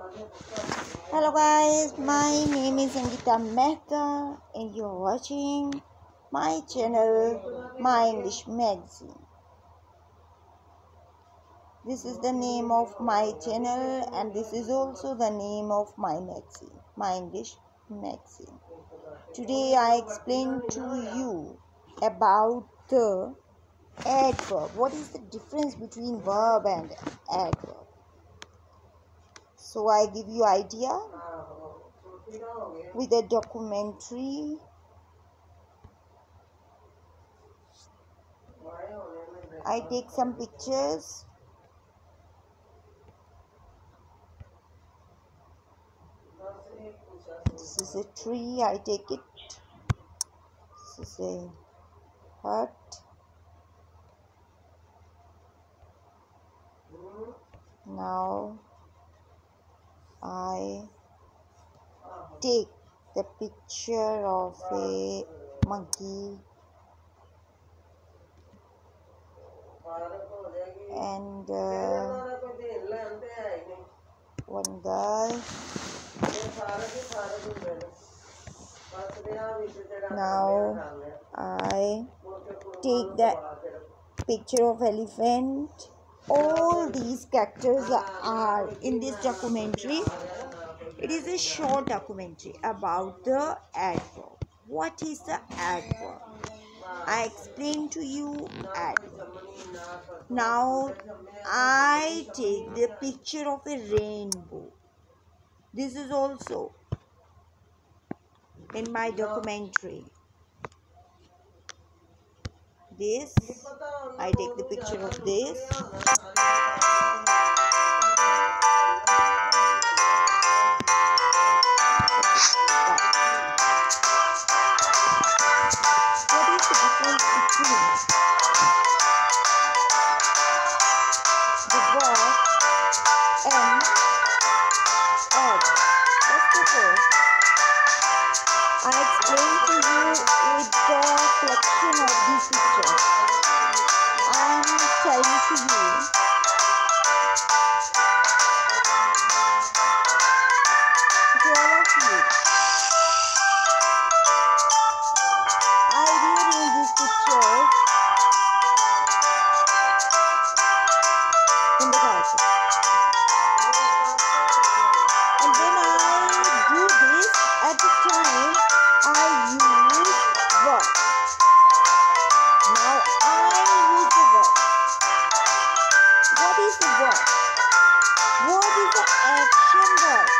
Hello guys, my name is Angita Mehta and you're watching my channel, My English Magazine. This is the name of my channel and this is also the name of my magazine, My English Magazine. Today I explain to you about the adverb. What is the difference between verb and adverb? So I give you idea with a documentary. I take some pictures. This is a tree, I take it. This is a hut. Now I take the picture of a monkey and one girl. Now I take the picture of elephant. All these characters are in this documentary. It is a short documentary about the adverb. What is the adverb? I explain to you adverb. Now I take the picture of a rainbow. This is also in my documentary. This, I take the picture of this. What is the difference between the verb and adverb? First of all, I explain to you with the collection of these pictures. I am telling to you all of you. I rearrange these pictures in the carpet. And when I do this, at the time I use verb. Now I use the verb. What is the verb? What is the action verb?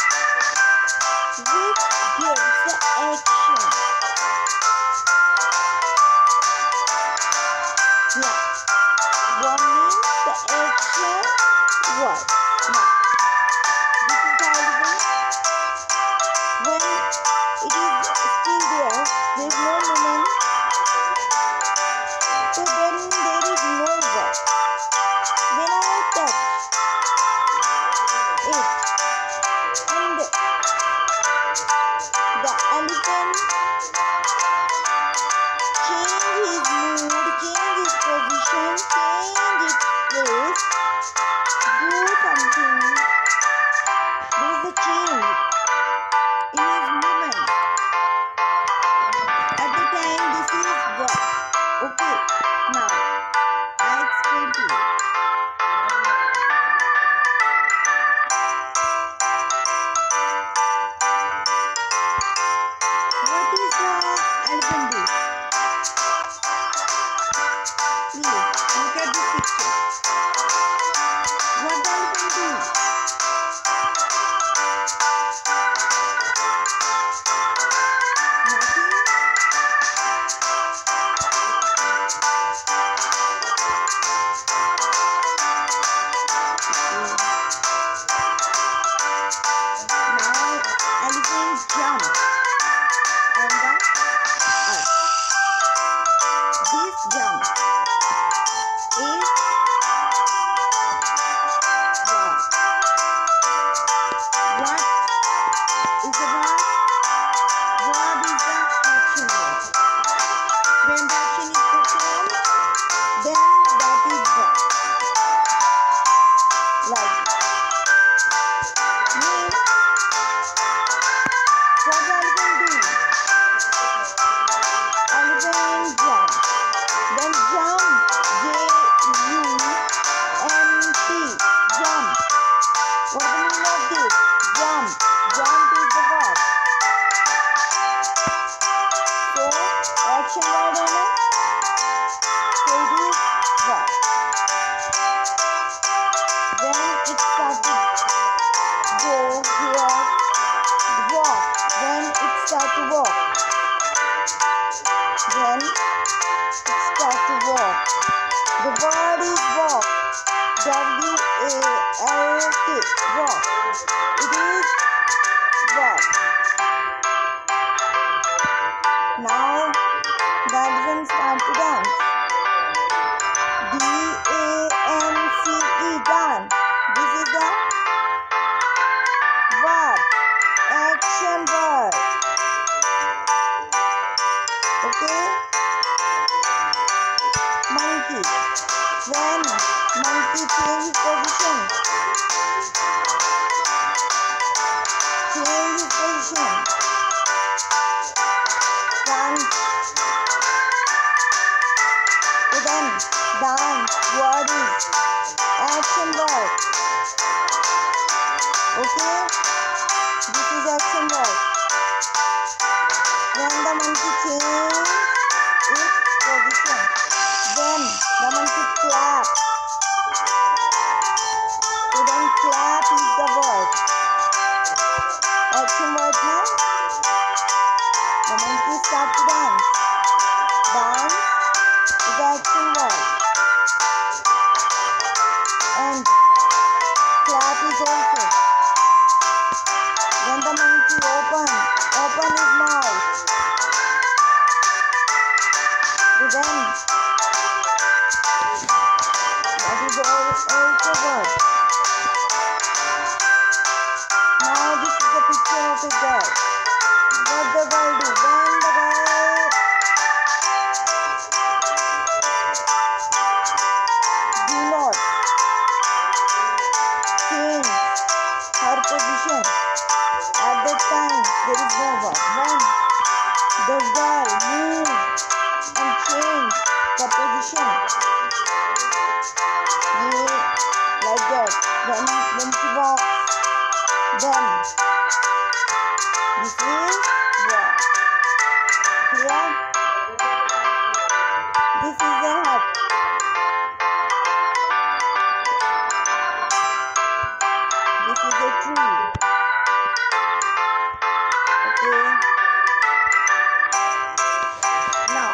Which gives the action? Yeah. What means the action verb? Now, this is how it is. When it is still there, there is no movement. So then there is no verb. When I touch it and the elephant change his mood, change his position, change its place, do something. There is a change in his movement. At the time, this is verb. Okay. Now, I explain to you. walk. It is walk. Now the elephant start to dance. D-A-N-C-E, dance. This is the verb, action word. Okay. Monkey. When monkey changes position. Changes position. Dance. So then, dance word is action word. Okay. This is action word. When the monkey changes its position, then the monkey claps. So then clap is the word. Action word now. The monkey start to dance. Dance is the action word. And clap is also. When the monkey open his mouth. So then that is also word. Now this is the picture of a girl. What the girl do? When the girl do not change her position, at that time there is no verb. When the girl moves and change the position, like that, when she walks, then this is walk. Clear? This is a hut. This is a tree. Okay. Now,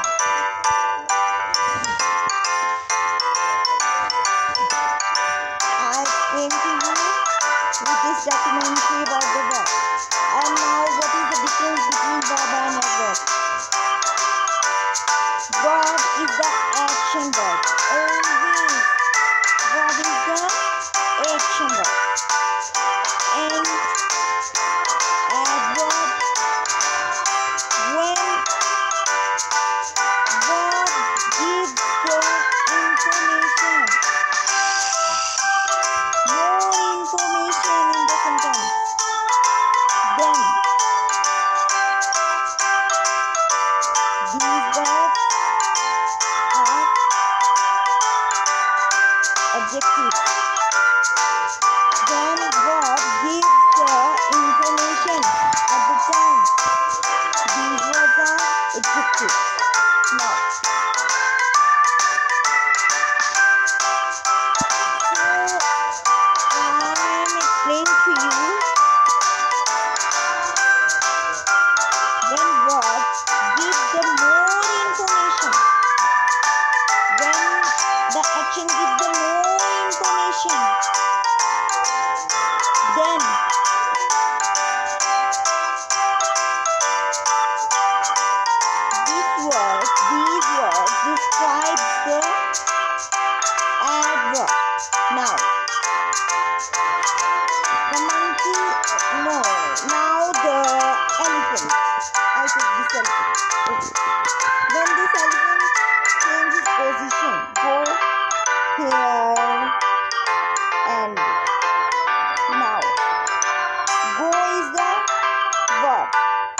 I explained to you with this documentary about the verb. And now, what is the difference between verb and adverb? Verb is the action word. Always, verb is the action word. And adverb, when verb gives the information, more information in the sentence, then these verbs are adjectives. When verb gives the information at the time, these words are adjectives. Now, so I am explaining to you when verb gives the more information, when the action gives the more information, then these words describe the adverb. Now, the monkey, no, now the elephant. I take this elephant. Okay. When this elephant changes position, go here and now. Go is the verb.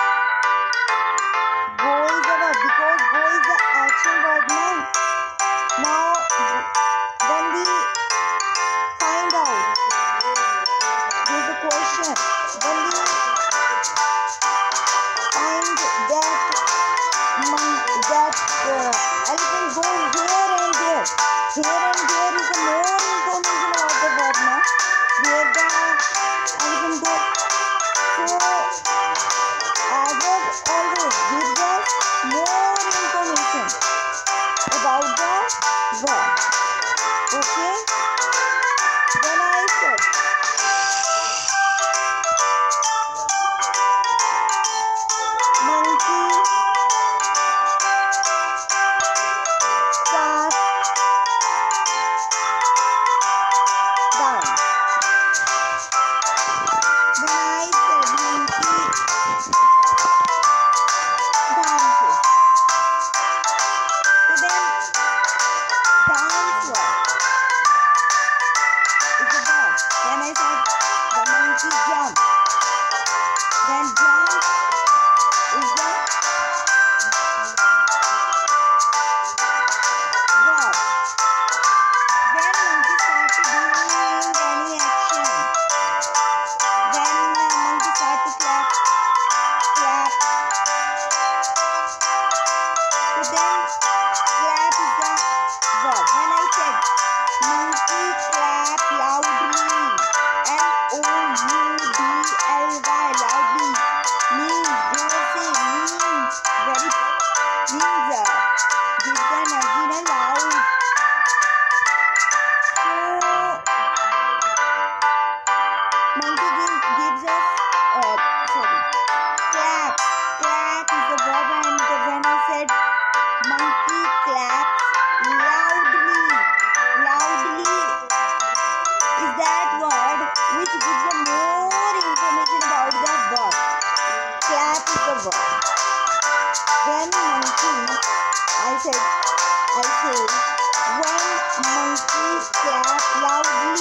Go is the verb because go is the action word now. Now, when we find out, here's a question. When we find that elephant goes here and there. Here and there is the more information about the verb now. Where the elephant goes. So, adverb always gives us more information about the verb. Okay? Then I said, monkey jump. Then jump is the verb. When monkey start to doing any action, when monkey start to clap. So then clap is the verb. When I said monkey clap loudly, L-O-U-D-L-Y, loudly, means jorsey, means very, means gives the energy in a loud. So monkey gives us clap. Clap is the verb, and when I said monkey claps loudly. Loudly is that word which gives you more information about the verb. Clap is the verb. When monkey, I say, when monkey clap loudly,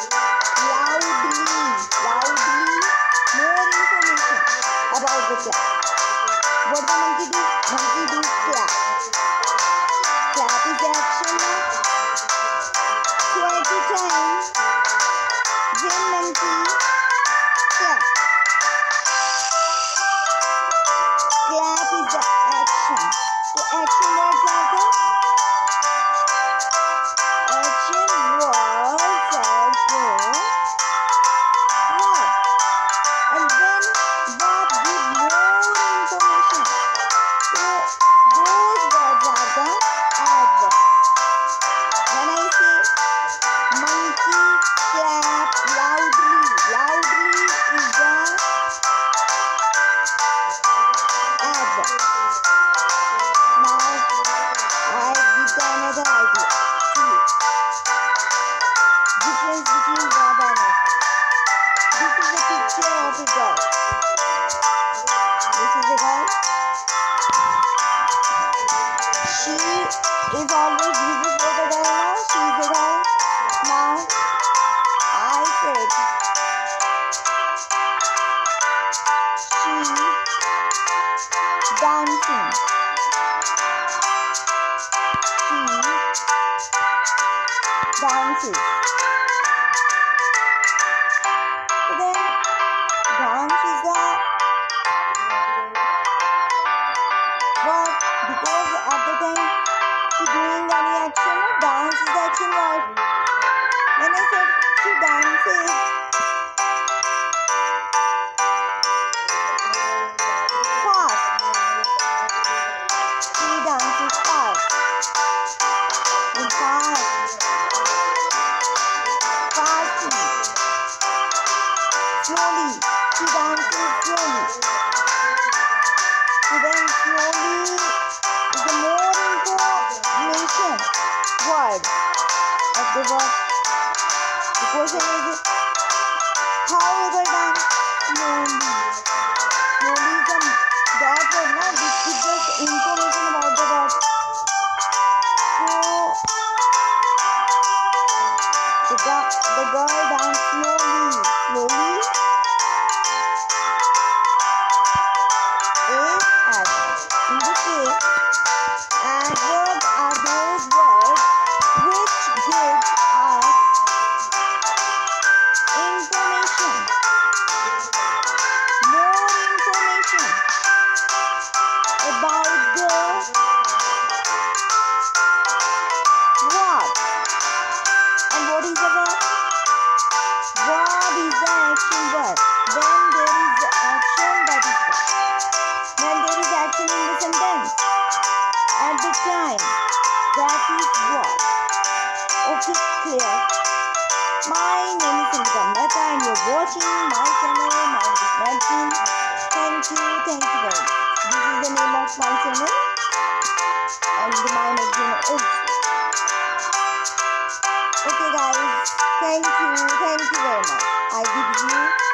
more information about the clap. What the monkey do? Monkey do clap. Clap is the action. So every time when monkey clap, clap is the action. So action words are the action words are the verb. And when verb give more information, so those words are the adverb. When I say monkey clap loudly, loudly is the adverb. Now I give you another idea to you. Difference between verb and adverb. This is a picture of a girl. This is a girl. She is always visible for the girl now. She is a girl. Now I said she dancing. She dances. So then dance is the verb because at the time she doing any action, dance is the action word. When I said she dances, fast. She dances fast. And fast. Fastly. Slowly. She dances slowly. So then slowly is the more information word of the verb. The question is how a girl dance slowly. Slowly is that word now which gives us information about the verb. So the girl dance slowly. Slowly is adverb. In this case, adverbs are those words which give us information, more information about the verb. And what is the verb? Verb is the action word. When there is the action, that is verb. When there is action in the sentence, at the time, that is verb. Okay, clear? My name is Sangeeta Mehta and you are watching my channel, My English Magazine. Thank you very much. This is the name of my channel and my magazine also. Okay guys, thank you very much. I give you